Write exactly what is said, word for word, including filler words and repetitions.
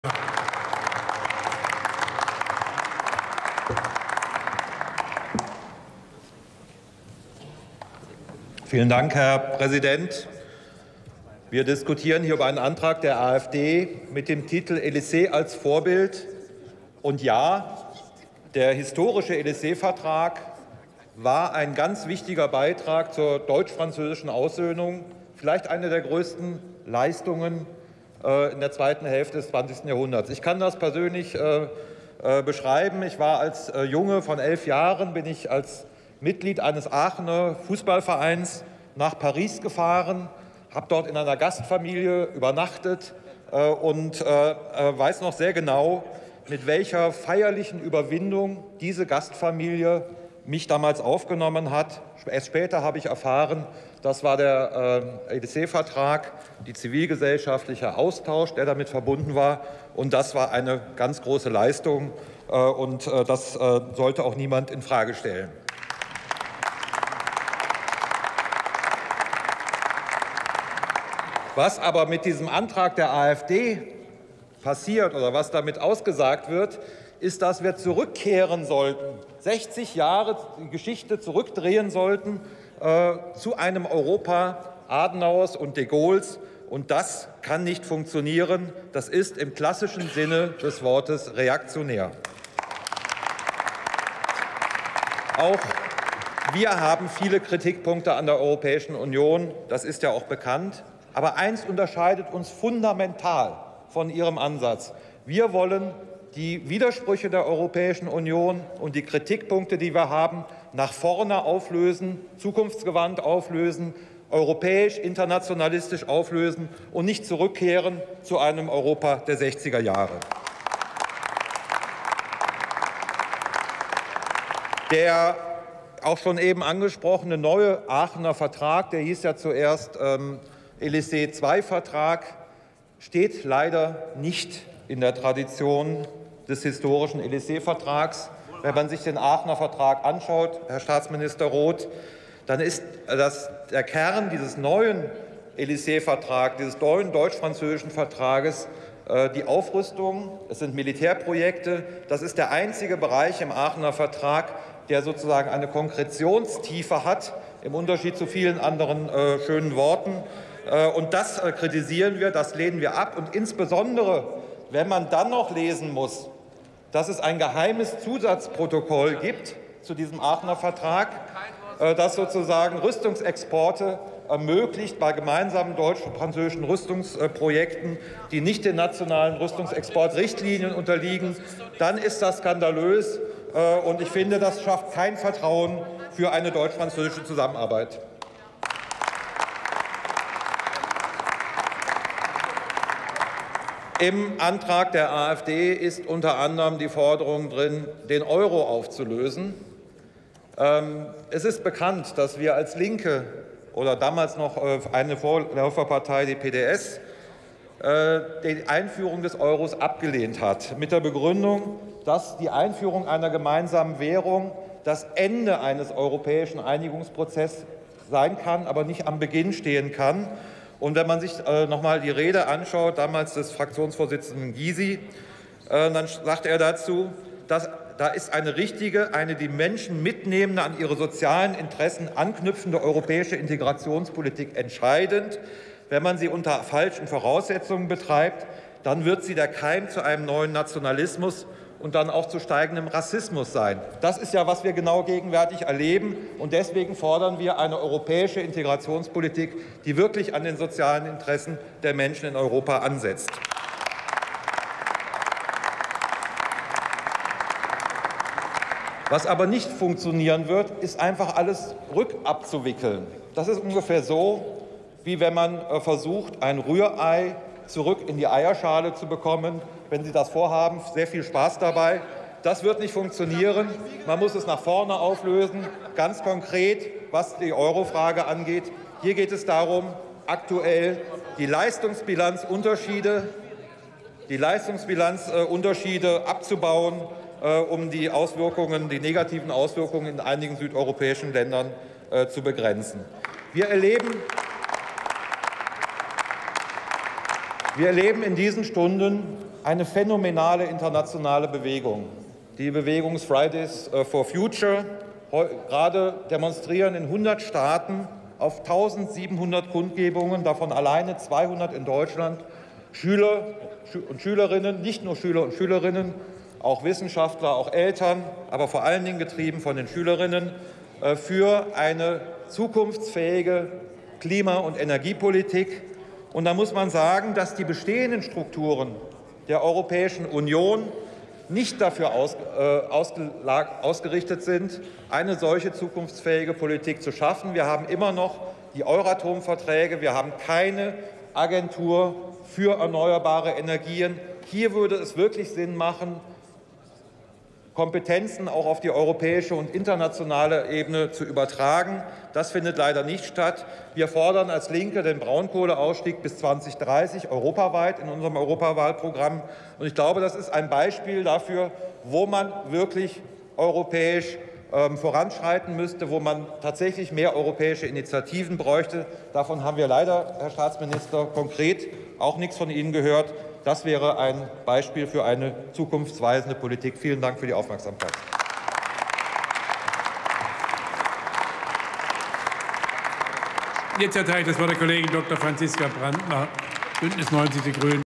Vielen Dank, Herr Präsident. Wir diskutieren hier über einen Antrag der AfD mit dem Titel Élysée als Vorbild. Und ja, der historische Élysée-Vertrag war ein ganz wichtiger Beitrag zur deutsch-französischen Aussöhnung, vielleicht eine der größten Leistungen äh, in der zweiten Hälfte des zwanzigsten Jahrhunderts. Ich kann das persönlich äh, äh, beschreiben. Ich war als äh, Junge von elf Jahren, bin ich als Mitglied eines Aachener Fußballvereins nach Paris gefahren, habe dort in einer Gastfamilie übernachtet äh, und äh, weiß noch sehr genau, mit welcher feierlichen Überwindung diese Gastfamilie mich damals aufgenommen hat. Erst später habe ich erfahren, das war der äh, Élysée-Vertrag, die zivilgesellschaftliche Austausch, der damit verbunden war. Und das war eine ganz große Leistung. Äh, und äh, das äh, sollte auch niemand in Frage stellen. Was aber mit diesem Antrag der AfD passiert oder was damit ausgesagt wird, ist, dass wir zurückkehren sollten, sechzig Jahre die Geschichte zurückdrehen sollten äh, zu einem Europa Adenauers und de Gaulles. Und das kann nicht funktionieren. Das ist im klassischen Sinne des Wortes reaktionär. Auch wir haben viele Kritikpunkte an der Europäischen Union. Das ist ja auch bekannt. Aber eins unterscheidet uns fundamental von Ihrem Ansatz. Wir wollen die Widersprüche der Europäischen Union und die Kritikpunkte, die wir haben, nach vorne auflösen, zukunftsgewandt auflösen, europäisch, internationalistisch auflösen und nicht zurückkehren zu einem Europa der sechziger Jahre. Der auch schon eben angesprochene neue Aachener Vertrag, der hieß ja zuerst ähm, Élysée zwei Vertrag, steht leider nicht in der Tradition des historischen Élysée-Vertrags. Wenn man sich den Aachener Vertrag anschaut, Herr Staatsminister Roth, dann ist das der Kern dieses neuen Élysée-Vertrags, dieses neuen deutsch-französischen Vertrages, äh, die Aufrüstung. Es sind Militärprojekte. Das ist der einzige Bereich im Aachener Vertrag, der sozusagen eine Konkretionstiefe hat, im Unterschied zu vielen anderen äh, schönen Worten. Und das kritisieren wir, das lehnen wir ab. Und insbesondere, wenn man dann noch lesen muss, dass es ein geheimes Zusatzprotokoll gibt zu diesem Aachener Vertrag, das sozusagen Rüstungsexporte ermöglicht bei gemeinsamen deutsch-französischen Rüstungsprojekten, die nicht den nationalen Rüstungsexportrichtlinien unterliegen, dann ist das skandalös. Und ich finde, das schafft kein Vertrauen für eine deutsch-französische Zusammenarbeit. Im Antrag der AfD ist unter anderem die Forderung drin, den Euro aufzulösen. Es ist bekannt, dass wir als Linke oder damals noch eine Vorläuferpartei, die P D S, die Einführung des Euros abgelehnt hat, mit der Begründung, dass die Einführung einer gemeinsamen Währung das Ende eines europäischen Einigungsprozesses sein kann, aber nicht am Beginn stehen kann. Und wenn man sich äh, noch mal die Rede anschaut, damals des Fraktionsvorsitzenden Gysi, äh, dann sagt er dazu, dass da ist eine richtige, eine die Menschen mitnehmende, an ihre sozialen Interessen anknüpfende europäische Integrationspolitik entscheidend. Wenn man sie unter falschen Voraussetzungen betreibt, dann wird sie der Keim zu einem neuen Nationalismus und dann auch zu steigendem Rassismus sein. Das ist ja, was wir genau gegenwärtig erleben. Und deswegen fordern wir eine europäische Integrationspolitik, die wirklich an den sozialen Interessen der Menschen in Europa ansetzt. Was aber nicht funktionieren wird, ist einfach alles rückabzuwickeln. Das ist ungefähr so, wie wenn man versucht, ein Rührei zurück in die Eierschale zu bekommen. Wenn Sie das vorhaben, sehr viel Spaß dabei. Das wird nicht funktionieren. Man muss es nach vorne auflösen. Ganz konkret, was die Euro-Frage angeht. Hier geht es darum, aktuell die Leistungsbilanzunterschiede, die Leistungsbilanzunterschiede abzubauen, um die Auswirkungen, die negativen Auswirkungen in einigen südeuropäischen Ländern zu begrenzen. Wir erleben Wir erleben in diesen Stunden eine phänomenale internationale Bewegung. Die Bewegung Fridays for Future. Gerade demonstrieren in hundert Staaten auf eintausendsiebenhundert Kundgebungen, davon alleine zweihundert in Deutschland, Schüler und Schülerinnen, nicht nur Schüler und Schülerinnen, auch Wissenschaftler, auch Eltern, aber vor allen Dingen getrieben von den Schülerinnen, für eine zukunftsfähige Klima- und Energiepolitik. Und da muss man sagen, dass die bestehenden Strukturen der Europäischen Union nicht dafür aus, äh, ausgerichtet sind, eine solche zukunftsfähige Politik zu schaffen. Wir haben immer noch die Euratom-Verträge, wir haben keine Agentur für erneuerbare Energien. Hier würde es wirklich Sinn machen, Kompetenzen auch auf die europäische und internationale Ebene zu übertragen. Das findet leider nicht statt. Wir fordern als Linke den Braunkohleausstieg bis zweitausenddreißig europaweit in unserem Europawahlprogramm. Und ich glaube, das ist ein Beispiel dafür, wo man wirklich europäisch ähm, voranschreiten müsste, wo man tatsächlich mehr europäische Initiativen bräuchte. Davon haben wir leider, Herr Staatsminister, konkret auch nichts von Ihnen gehört. Das wäre ein Beispiel für eine zukunftsweisende Politik. Vielen Dank für die Aufmerksamkeit. Jetzt erteile ich das Wort der Kollegin Doktor Franziska Brandner, Bündnis neunzig Die Grünen.